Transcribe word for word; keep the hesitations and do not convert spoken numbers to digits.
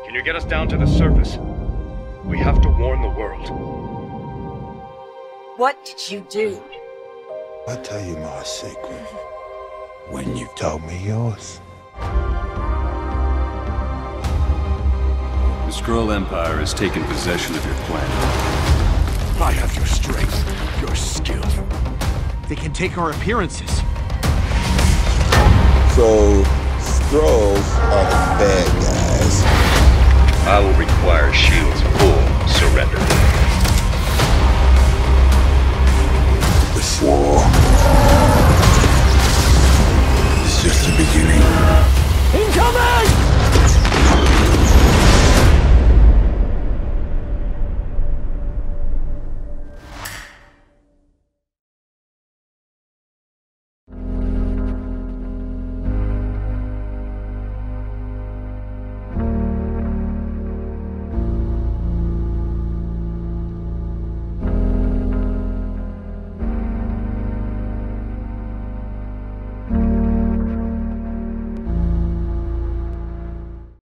Can you get us down to the surface? We have to warn the world. What did you do? I'll tell you my secret when you've told me yours. The Skrull Empire has taken possession of your planet. I have your strength, your skill. They can take our appearances. So, Skrulls are the bad guys. I will require S H I E L D's full surrender. This war is just the beginning. Incoming!